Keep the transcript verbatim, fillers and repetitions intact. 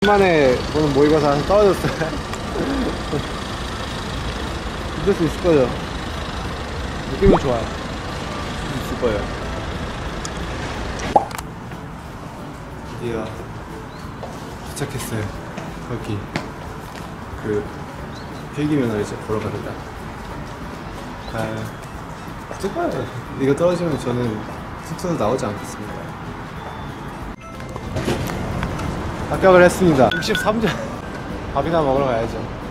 오랜만에 보는 모의고사 떨어졌어요. 믿을 수 있을 거죠? 느낌은 좋아요. 있을 거예요. 드디어 도착했어요. 거기 그 필기면허를 이제 보러 갑니다. 아, 어쩔 거예요. 이거 떨어지면 저는 숙소도 나오지 않겠습니다. 합격을 했습니다. 육십삼 점 밥이나 먹으러 가야죠.